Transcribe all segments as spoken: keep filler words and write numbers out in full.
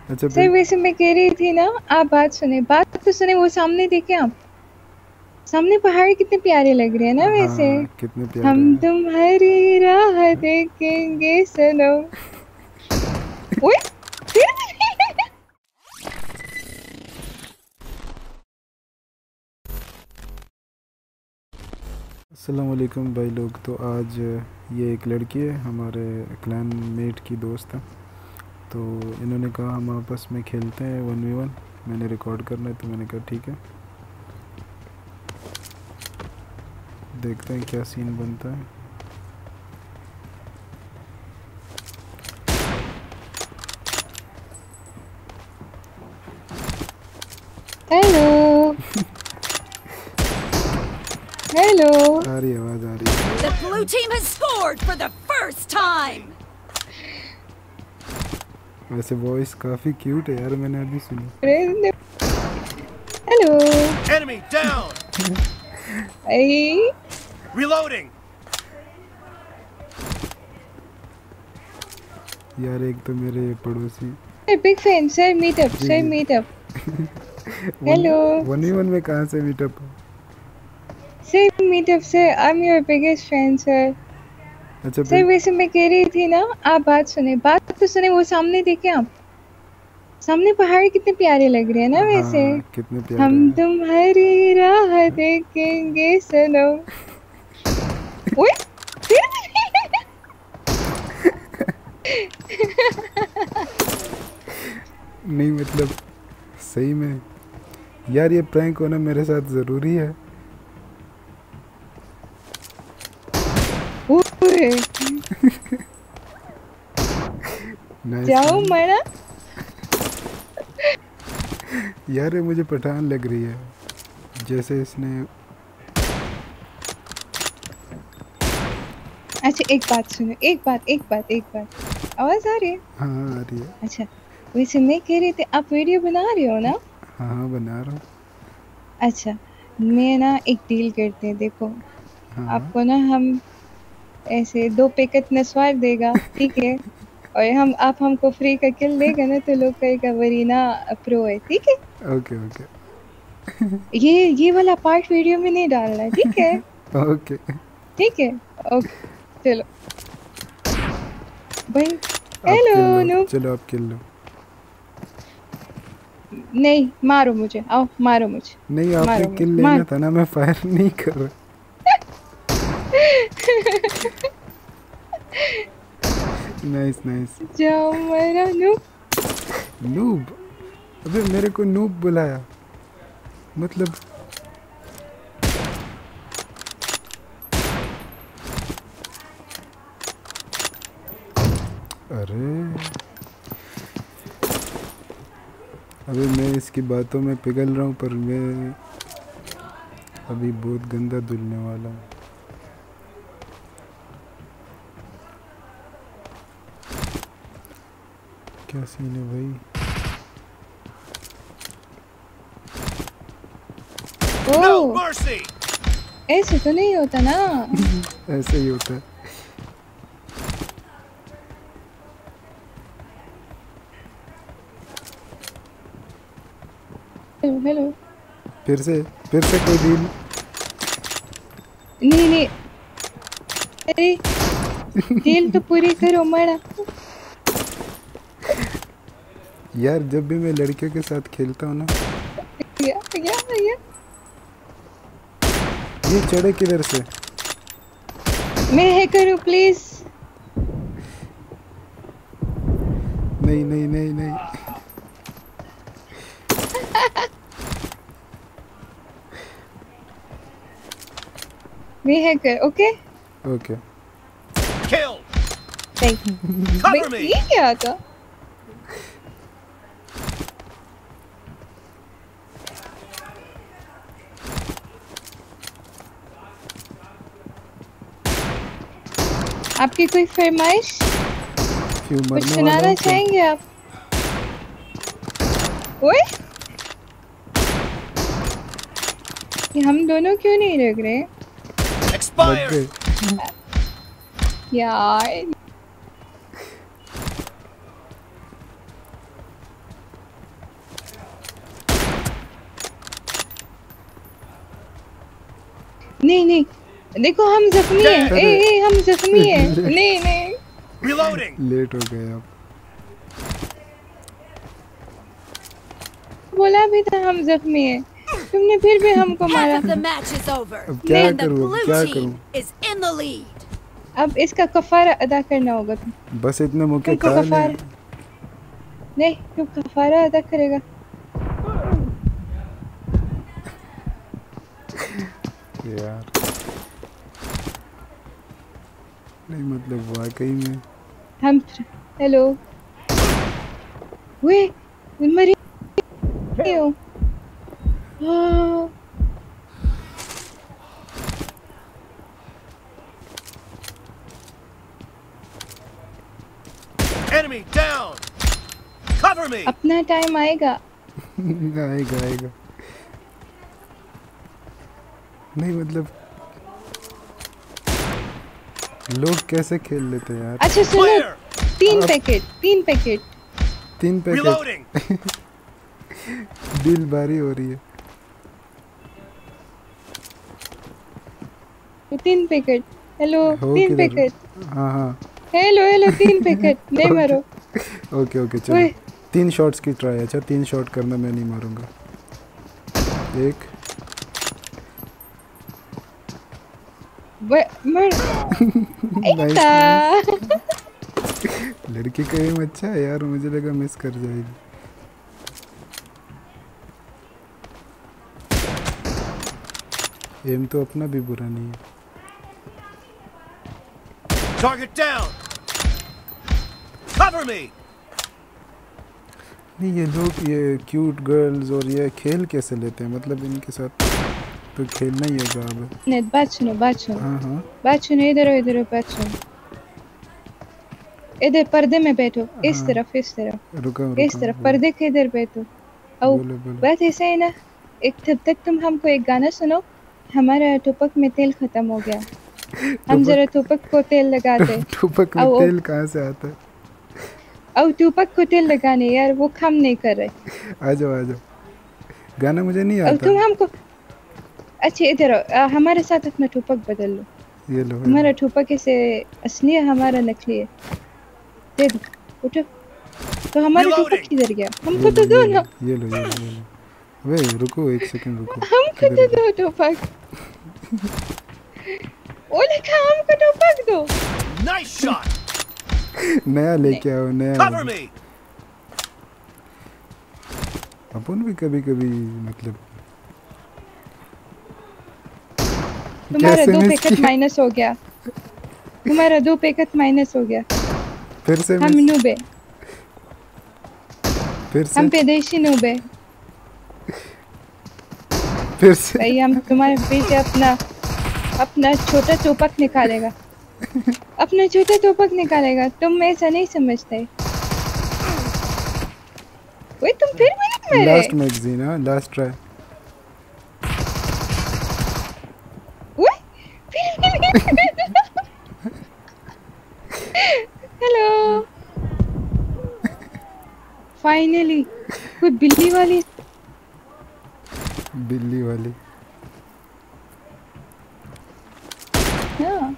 अच्छा सर वैसे मैं कह रही थी ना, आप बात सुने, बात तो सुने, वो सामने देखे आप, सामने पहाड़ कितने प्यारे लग रहे हैं ना वैसे। हाँ कितने प्यारे हम हैं। तुम्हारी राह देखेंगे सनम। ओए फिर अस्सलाम वालेकुम भाई लोग। तो आज ये एक लड़की है, हमारे क्लैनमेट की दोस्त है। तो इन्होंने कहा हम आपस में खेलते हैं वन वी वन। मैंने रिकॉर्ड करना है तो मैंने कहा ठीक है, देखते हैं क्या सीन बनता है। Hello hello. आ रही आवाज़ आ रही है। The blue team has scored for the first time. वैसे वॉइस काफ़ी क्यूट है यार, मैंने अभी सुनी। हेलो। Enemy down. आई Reloading. यार एक तो मेरे पड़ोसी बिग फैन सर, मीटअप जी सर, जी meetup. One hello one v one में कहाँ से meetup? Sir, meetup sir, I am your biggest fan sir. अच्छा सर बिग वैसे मैं कह रही थी ना, आप बात सुने, बात तो सुने, वो सामने देखे आप, सामने पहाड़ कितने प्यारे लग रहे हैं ना वैसे। हाँ कितने प्यारे हम हैं। तुम्हारी राह देखेंगे सनम। ओए फिर नहीं मतलब सही में यार, ये प्रैंक होना मेरे साथ ज़रूरी है। ओए नाइस जाओ नाइस। मरा। यार ये मुझे पठान लग रही है, जैसे इसने। अच्छा एक बात सुनो, एक बात एक बात एक बात, आवाज आ रही है? हाँ आ रही है। अच्छा वैसे मैं कह रही थी, आप वीडियो बना रहे हो ना? हाँ हाँ बना रहा हूँ। अच्छा, मैं ना एक डील करते हैं, देखो हाँ हाँ आपको ना हम ऐसे दो पैकेट नस्वार देगा, ठीक है, और हम आप हमको फ्री का किल देगा ना, तो लोग कहेगा वरीना प्रो है, ठीक है। ओके ओके ये ये वाला पार्ट वीडियो में नहीं डालना है, ठीक है? ओके। ठीक है, ओके चलो भाई। आप हेलो किल लो, नूब। चलो आप किल लो। नहीं मारो मुझे, आओ मारो मुझे, नहीं आपने मारो किल मुझे, लेना मार। था ना, मैं फायर नहीं कर रहा। Nice nice. जाओ मेरा नूब। नूब? अबे मेरे को नूब बुलाया, मतलब अरे अबे मैं इसकी बातों में पिघल रहा हूँ, पर मैं अभी बहुत गंदा धुलने वाला हूँ। क्या सीन है भाई? No ओ mercy. ऐसे तो नहीं होता ना। ऐसे ही होता है। Hello hello. फिर से फिर से कोई डील? नहीं नहीं, अरे डील तो पूरी करो मरा। यार जब भी मैं लड़कियों के साथ खेलता हूँ ना, या या या ये चढ़े किधर से? मैं है करूँ प्लीज। नहीं नहीं नहीं नहीं। मैं है कर, okay okay Kill. Thank Cover you. me. ये क्या था? आपकी कोई फरमाइश, क्यों कुछ मरने वाला सुनाना हूँ क्या? चाहेंगे आप? ओए ये हम दोनों क्यों नहीं लग रहे लग Expired. गए। यार? नहीं नहीं देखो हम जख्मी हैं। ए ए हम जख्मी हैं। नहीं नहीं Reloading. लेट हो गए आप। बोला भी था हम जख्मी हैं, तुमने फिर भी हमको मारा। Half of the match is over, अब क्या and the करूं blue क्या team करूं? is in the lead. अब इसका कफारा अदा करना होगा तुम। बस इतने मौके तुमको खा ले। कफारा नहीं, तू कफारा अदा करेगा। यार नहीं मतलब वाकई में हम हेलो वे मरी हो। हाँ। Enemy down. Cover me. अपना टाइम आएगा। आएगा आएगा नहीं मतलब लोग कैसे खेल लेते हैं यार। अच्छा सुनो, Clear. तीन पैकेट तीन पैकेट तीन पैकेट Reloading. दिल बारी हो रही है। तीन पैकेट हेलो हो तीन किधर? पैकेट हाँ हाँ हेलो हेलो तीन पैकेट नहीं मारो। ओके ओके चलो ओए। तीन शॉट्स की ट्राई। अच्छा तीन शॉट करना, मैं नहीं मारूंगा। एक ब- मर नाइस ऐसा। लड़की का एम अच्छा है यार, मुझे लगा मिस कर जाएगी। एम तो अपना भी बुरा नहीं है। Target down. Cover me. नहीं ये लोग ये क्यूट गर्ल्स और ये खेल कैसे लेते हैं, मतलब इनके साथ तो खेलना ही है अब। नहीं बात सुनो बात सुनो हाँ हाँ बात सुनो, इधर आओ इधर आओ, बात सुनो। इधर पर्दे में बैठो, इस हाँ। तरफ इस तरफ रुको इस रुको तरफ पर्दे के इधर बैठो। आओ बोलो बोलो। बात ऐसा है ना, एक तब तक तुम हमको एक गाना सुनो। हमारा टोपक में तेल खत्म हो गया, हम जरा टोपक को तेल लगाते। टोपक में आओ। तेल कहाँ से आता है? और टोपक को तेल लगाने यार, वो काम नहीं कर रहे। आ जाओ आ जाओ, गाना मुझे नहीं और आता। तुम हमको अच्छा इधर आओ, आ, हमारे साथ अपना टोपक बदल लो। ये लो ये हमारा लो। टोपक ऐसे असली है, हमारा नकली है। दे दो उठो। तो हमारा Reloading. टोपक किधर गया? ये हमको लो, तो दो ये ना, लो, ये लो ये लो ये लो। वे रुको एक सेकंड रुको। हमको किधर तो दो टोपक। ओ लिखा हमको टोपक दो। Nice shot. नया लेके आओ नया। Cover me. अपन भी कभी कभी मतलब तुम्हारा कैसे दो मिस पैकेट किया? माइनस हो गया। तुम्हारा दो पैकेट माइनस हो गया। फिर से हम मिस, नूबे, फिर से हम पेदेशी नूबे। फिर से भाई हम तुम्हारे पीछे अपना अपना छोटा टोपक निकालेगा, अपना छोटा टोपक निकालेगा। तुम ऐसा नहीं समझते। ओए तुम फिर भी नहीं मरे। Last magazine. हाँ लास्ट ट्राई। ओए फिर भी नहीं मरे। हेलो फाइनली कोई बिल्ली वाली। बिल्ली वाली। हाँ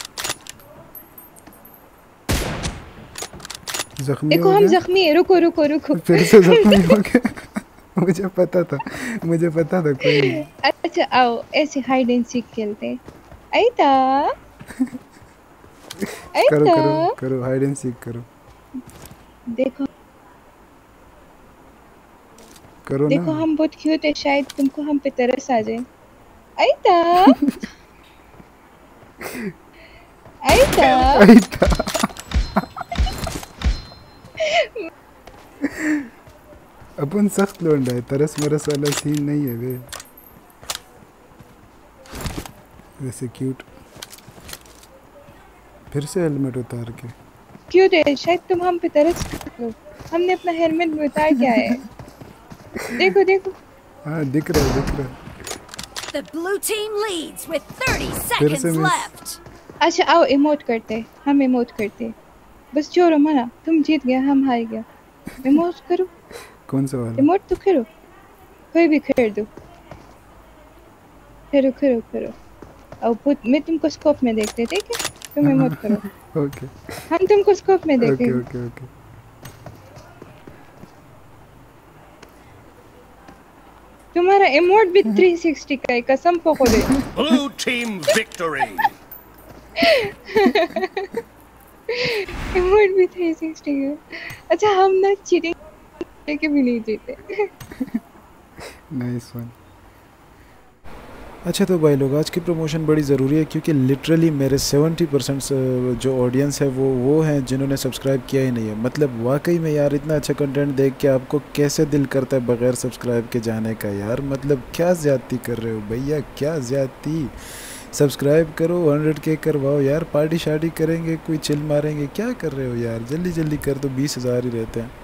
जख्मी देखो हो हम गया? जख्मी है। रुको रुको रुको। फिर से जख्मी हो गया। मुझे पता था मुझे पता था कोई नहीं। अच्छा आओ ऐसे हाइड एंड सीक खेलते हैं। आइता करो आइता करो करो हाइड एंड सीक करो देखो करो देखो ना। हम बहुत क्यूट है, शायद तुमको हम पे तरस आ जाए। आइता आइता आई था। अपन सख्त लौंडा है, तरस मरस वाला सीन नहीं है वे। वैसे क्यूट। फिर से हेलमेट उतार के। क्यूट है, शायद तुम हम पे तरस कर लो। हमने अपना हेलमेट भी उतार के आए हैं। देखो देखो हाँ दिख रहा है दिख रहा है। The blue team leads with thirty फिर से seconds मिस। left. अच्छा आओ इमोट करते, हम इमोट करते। बस जोरो मना, तुम जीत गया हम हार गया। इमोट करो, कौन सा वाला? इमोट तो करो, कोई भी कर दो। करो करो करो और पुत मैं तुमको स्कोप में देखते, ठीक है? तुम्हें मत करो। ओके हम तुमको स्कोप में ओके देखेंगे। ओके ओके तुम्हारा इमोट भी थ्री सिक्सटी का है, कसम पको दे। Blue team victory. इमोट भी थ्री सिक्सटी है। अच्छा हम ना चीटिंग करके भी नहीं जीते। Nice one. अच्छा तो भाई लोग, आज की प्रमोशन बड़ी ज़रूरी है क्योंकि लिटरली मेरे सेवेंटी परसेंट जो ऑडियंस है वो वो हैं जिन्होंने सब्सक्राइब किया ही नहीं है। मतलब वाकई में यार इतना अच्छा कंटेंट देख के आपको कैसे दिल करता है बग़ैर सब्सक्राइब के जाने का यार। मतलब क्या ज़्यादती कर रहे हो भैया, क्या ज़्यादती। सब्सक्राइब करो, हंड्रेड के करवाओ यार, पार्टी शार्टी करेंगे, कोई चिल मारेंगे, क्या कर रहे हो यार। जल्दी जल्दी कर दो, बीस हज़ार ही रहते हैं।